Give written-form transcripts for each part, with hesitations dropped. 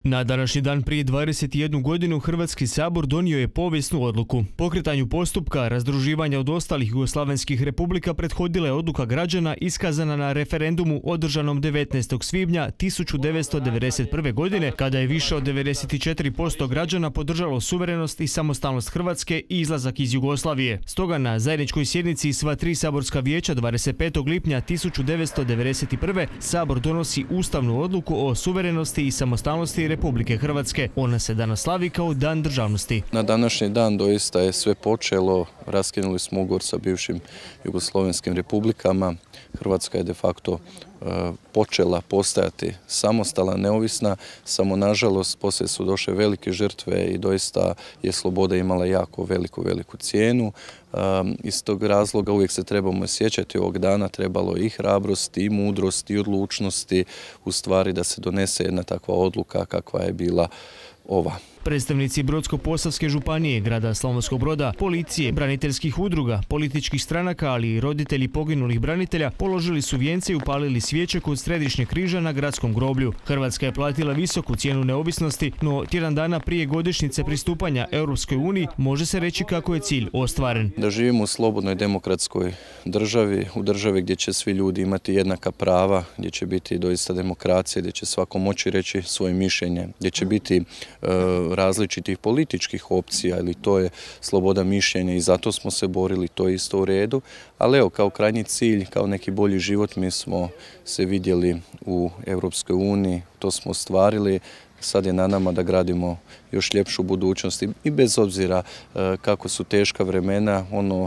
Na današnji dan prije 21 godinu Hrvatski sabor donio je povijesnu odluku. Pokretanju postupka razdruživanja od ostalih jugoslavenskih republika prethodila je odluka građana iskazana na referendumu održanom 19. svibnja 1991. godine, kada je više od 94% građana podržalo suverenost i samostalnost Hrvatske i izlazak iz Jugoslavije. Stoga na zajedničkoj sjednici sva tri saborska vijeća 25. lipnja 1991. sabor donosi ustavnu odluku o suverenosti i samostalnosti Republike Hrvatske. Ona se danas slavi kao Dan državnosti. Na današnji dan doista je sve počelo. Raskinuli smo ugovor sa bivšim jugoslovenskim republikama. Hrvatska je de facto počela postajati samostalna, neovisna, samo nažalost poslije su došle velike žrtve i doista je sloboda imala jako veliku cijenu. Iz tog razloga uvijek se trebamo sjećati ovog dana, trebalo i hrabrosti, i mudrosti, i odlučnosti, u stvari da se donese jedna takva odluka kakva je bila ova. Predstavnici Brodsko-posavske županije, grada Slavonskog Broda, policije, braniteljskih udruga, političkih stranaka, ali i roditelji poginulih branitelja položili su vijence i upalili svijeće kod Središnjeg križa na gradskom groblju. Hrvatska je platila visoku cijenu neovisnosti, no tjedan dana prije godišnjice pristupanja Europskoj uniji može se reći kako je cilj ostvaren. Da živimo u slobodnoj demokratskoj državi, u državi gdje će svi ljudi imati jednaka prava, gdje će biti doista demokracija, gdje će svako moći reći svoje mišljenje, gdje će biti različitih političkih opcija, ili to je sloboda mišljenja i zato smo se borili, to je isto u redu. Ali evo, kao krajnji cilj, kao neki bolji život, mi smo se vidjeli u Europskoj uniji, to smo ostvarili. Sad je na nama da gradimo još ljepšu budućnost i bez obzira kako su teška vremena, ono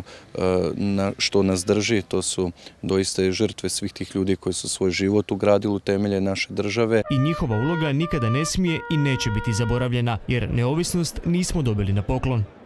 što nas drži, to su doista žrtve svih tih ljudi koji su svoj život ugradili u temelje naše države. I njihova uloga nikada ne smije i neće biti zaboravljena, jer neovisnost nismo dobili na poklon.